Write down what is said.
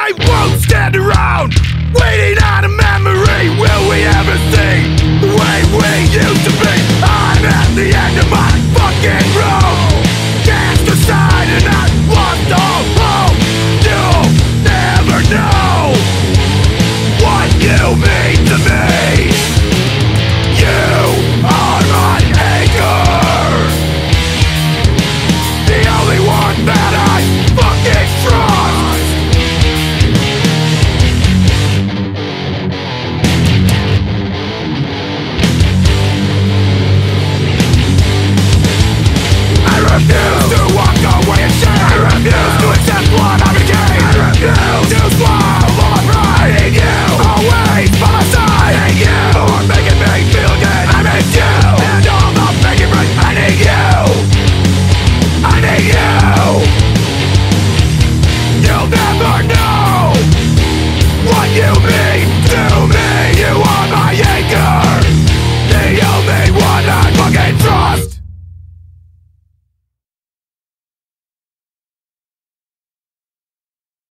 I won't stand around, waiting on a memory. Will we ever see the way we used to be? I'm at the end of my fucking road.